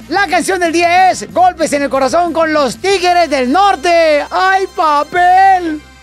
La canción del día es Golpes en el Corazón con los Tigres del Norte. ¡Ay, papel!